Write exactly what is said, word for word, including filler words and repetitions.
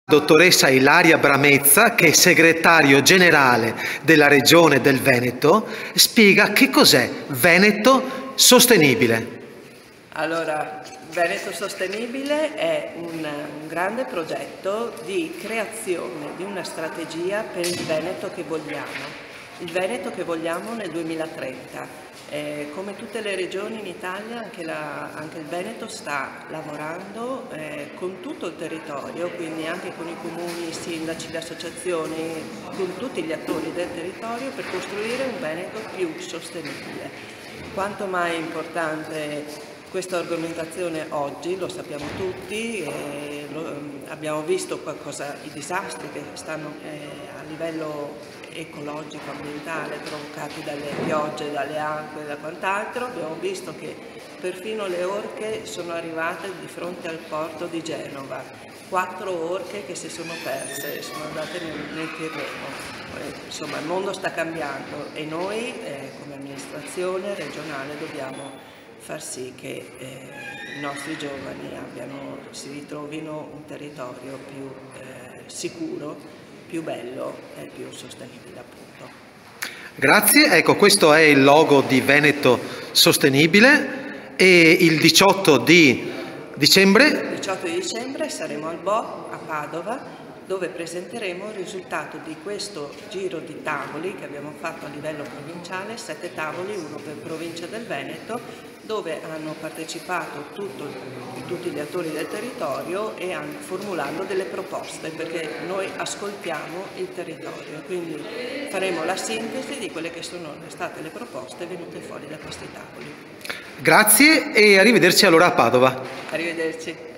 Dottoressa Ilaria Bramezza, che è segretario generale della Regione del Veneto, spiega che cos'è Veneto Sostenibile. Allora, Veneto Sostenibile è un, un grande progetto di creazione di una strategia per il Veneto che vogliamo, il Veneto che vogliamo nel duemilatrenta. Eh, come tutte le regioni in Italia, anche, la, anche il Veneto sta lavorando eh, con tutto il territorio, quindi anche con i comuni, i sindaci, le associazioni, con tutti gli attori del territorio per costruire un Veneto più sostenibile. Quanto mai importante questa argomentazione oggi, lo sappiamo tutti, eh, lo, abbiamo visto qualcosa, i disastri che stanno eh, a livello ecologico, ambientale, provocati dalle piogge, dalle acque e da quant'altro. Abbiamo visto che perfino le orche sono arrivate di fronte al porto di Genova, quattro orche che si sono perse, sono andate nel, nel Tirreno. Eh, insomma, il mondo sta cambiando e noi eh, come amministrazione regionale dobbiamo far sì che eh, i nostri giovani abbiano, si ritrovino un territorio più eh, sicuro, più bello e più sostenibile, appunto. Grazie, ecco, questo è il logo di Veneto Sostenibile e il diciotto di dicembre? Il diciotto di dicembre saremo al Bo' a Padova, dove presenteremo il risultato di questo giro di tavoli che abbiamo fatto a livello provinciale, sette tavoli, uno per provincia del Veneto, dove hanno partecipato tutto, tutti gli attori del territorio e hanno, formulando delle proposte, perché noi ascoltiamo il territorio, quindi faremo la sintesi di quelle che sono state le proposte venute fuori da questi tavoli. Grazie e arrivederci allora a Padova. Arrivederci.